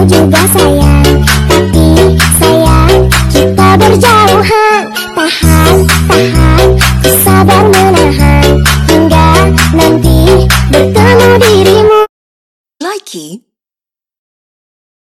juga sayang, tapi sayang kita berjauhan. Tahan, tahan, ku sabar menahan hingga nanti bertemu dirimu. Likey